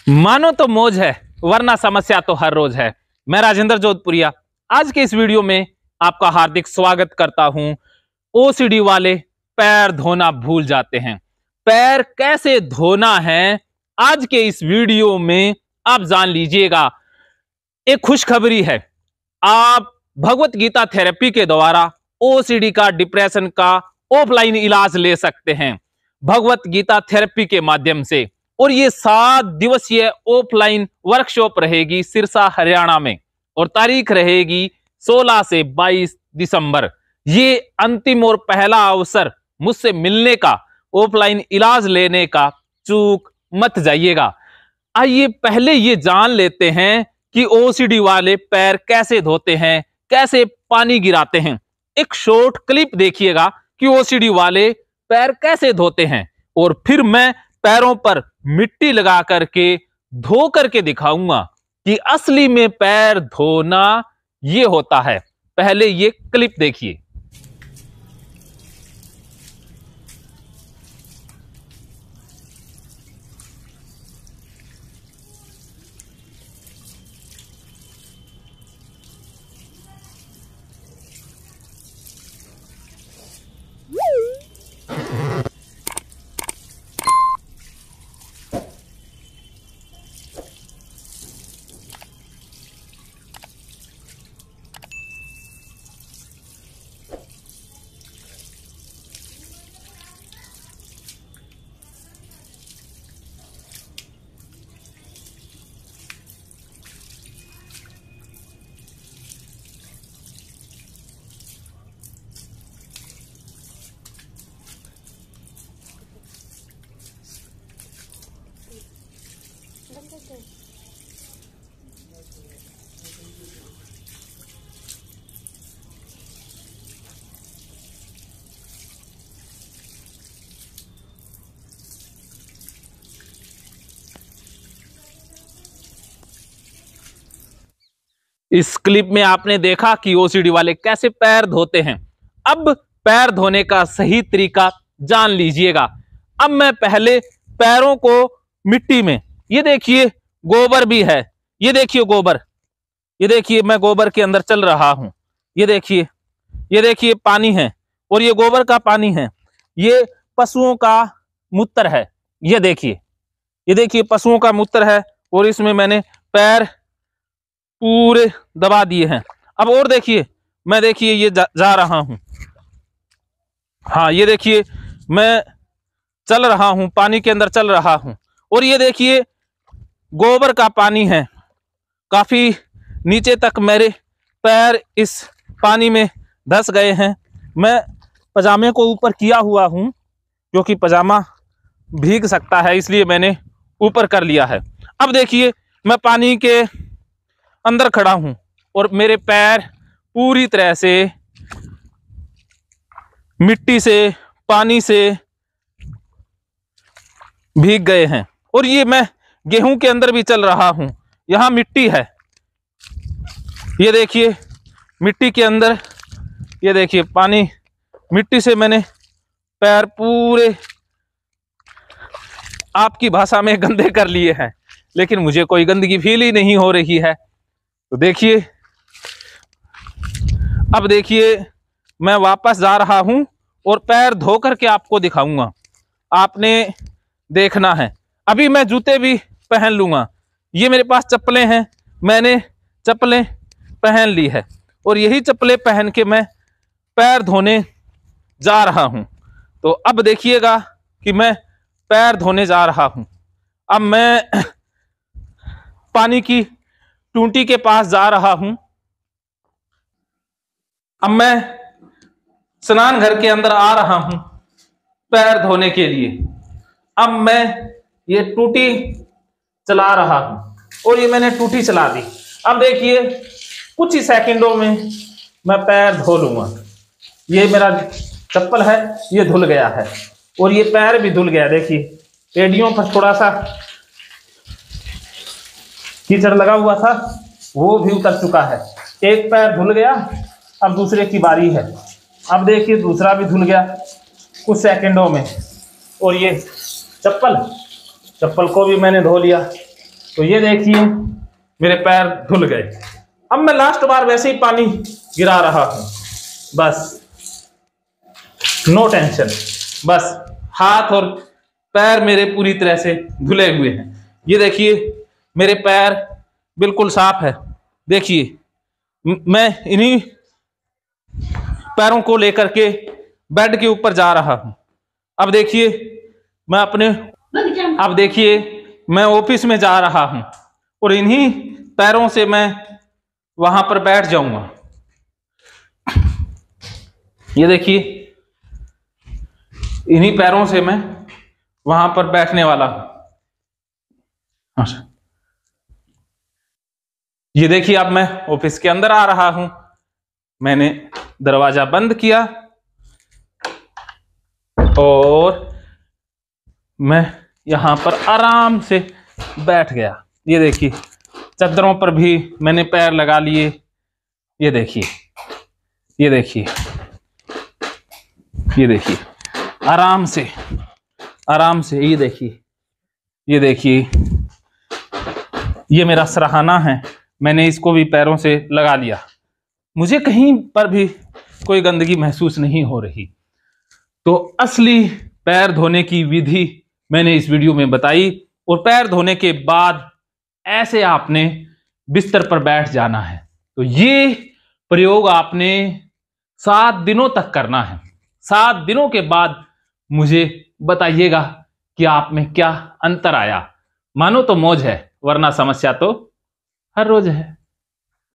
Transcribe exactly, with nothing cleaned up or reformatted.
मानो तो मौज है वरना समस्या तो हर रोज है। मैं राजेंद्र जोधपुरिया आज के इस वीडियो में आपका हार्दिक स्वागत करता हूं। ओसीडी वाले पैर धोना भूल जाते हैं, पैर कैसे धोना है आज के इस वीडियो में आप जान लीजिएगा। एक खुशखबरी है, आप भगवत गीता थेरेपी के द्वारा ओसीडी का, डिप्रेशन का ऑफलाइन इलाज ले सकते हैं भगवत गीता थेरेपी के माध्यम से। और ये सात दिवसीय ऑफलाइन वर्कशॉप रहेगी सिरसा हरियाणा में और तारीख रहेगी सोलह से बाईस दिसंबर। ये अंतिम और पहला अवसर मुझसे मिलने का, ऑफलाइन इलाज लेने का, चूक मत जाइएगा। आइए पहले ये जान लेते हैं कि ओसीडी वाले पैर कैसे धोते हैं, कैसे पानी गिराते हैं। एक शॉर्ट क्लिप देखिएगा कि ओसीडी वाले पैर कैसे धोते हैं और फिर मैं पैरों पर मिट्टी लगा करके धो करके दिखाऊंगा कि असली में पैर धोना ये होता है। पहले ये क्लिप देखिए। इस क्लिप में आपने देखा कि ओसीडी वाले कैसे पैर धोते हैं। अब पैर धोने का सही तरीका जान लीजिएगा। अब मैं पहले पैरों को मिट्टी में, ये देखिए गोबर भी है, ये देखिए गोबर, ये देखिए मैं गोबर के अंदर चल रहा हूं। ये देखिए, ये देखिए पानी है और ये गोबर का पानी है। ये पशुओं का मूत्र है, ये देखिए, ये देखिए पशुओं का मूत्र है और इसमें मैंने पैर पूरे दबा दिए हैं। अब और देखिए, मैं देखिए ये जा, जा रहा हूं। हाँ ये देखिए मैं चल रहा हूं, पानी के अंदर चल रहा हूं और ये देखिए गोबर का पानी है। काफी नीचे तक मेरे पैर इस पानी में धंस गए हैं। मैं पजामे को ऊपर किया हुआ हूं क्योंकि पजामा भीग सकता है, इसलिए मैंने ऊपर कर लिया है। अब देखिए मैं पानी के अंदर खड़ा हूं और मेरे पैर पूरी तरह से मिट्टी से, पानी से भीग गए हैं। और ये मैं गेहूं के अंदर भी चल रहा हूं, यहां मिट्टी है, ये देखिए मिट्टी के अंदर, ये देखिए पानी, मिट्टी से मैंने पैर पूरे आपकी भाषा में गंदे कर लिए हैं, लेकिन मुझे कोई गंदगी फील ही नहीं हो रही है। तो देखिए, अब देखिए मैं वापस जा रहा हूं और पैर धो करके आपको दिखाऊंगा। आपने देखना है। अभी मैं जूते भी पहन लूंगा। ये मेरे पास चप्पलें हैं, मैंने चप्पलें पहन ली है और यही चप्पलें पहन के मैं पैर धोने जा रहा हूं। तो अब देखिएगा कि मैं पैर धोने जा रहा हूं। अब मैं पानी की टूंटी के पास जा रहा हूं। अब मैं स्नान घर के अंदर आ रहा हूं पैर धोने के लिए। अब मैं ये टूटी चला रहा हूं और ये मैंने टूटी चला दी। अब देखिए कुछ ही सेकंडों में मैं पैर धो लूंगा। ये मेरा चप्पल है, ये धुल गया है और ये पैर भी धुल गया। देखिए एड़ियों पर थोड़ा सा कीचड़ लगा हुआ था, वो भी उतर चुका है। एक पैर धुल गया, अब दूसरे की बारी है। अब देखिए दूसरा भी धुल गया कुछ सेकंडों में। और ये चप्पल चप्पल को भी मैंने धो लिया। तो ये देखिए मेरे पैर धुल गए। अब मैं लास्ट बार वैसे ही पानी गिरा रहा हूं, बस नो टेंशन, बस हाथ और पैर मेरे पूरी तरह से धुले हुए हैं। ये देखिए मेरे पैर बिल्कुल साफ है। देखिए मैं इन्हीं पैरों को लेकर के बेड के ऊपर जा रहा हूं। अब देखिए मैं अपने अब देखिए मैं ऑफिस में जा रहा हूं और इन्हीं पैरों से मैं वहां पर बैठ जाऊंगा। ये देखिए इन्हीं पैरों से मैं वहां पर बैठने वाला हूं। ये देखिए अब मैं ऑफिस के अंदर आ रहा हूं। मैंने दरवाजा बंद किया और मैं यहां पर आराम से बैठ गया। ये देखिए चादरों पर भी मैंने पैर लगा लिए। ये देखिए ये देखिए ये देखिए आराम से आराम से ये देखिए ये देखिए ये मेरा सराहना है, मैंने इसको भी पैरों से लगा लिया। मुझे कहीं पर भी कोई गंदगी महसूस नहीं हो रही। तो असली पैर धोने की विधि मैंने इस वीडियो में बताई। और पैर धोने के बाद ऐसे आपने बिस्तर पर बैठ जाना है। तो ये प्रयोग आपने सात दिनों तक करना है। सात दिनों के बाद मुझे बताइएगा कि आप में क्या अंतर आया। मानो तो मौज है, वरना समस्या तो हर रोज है।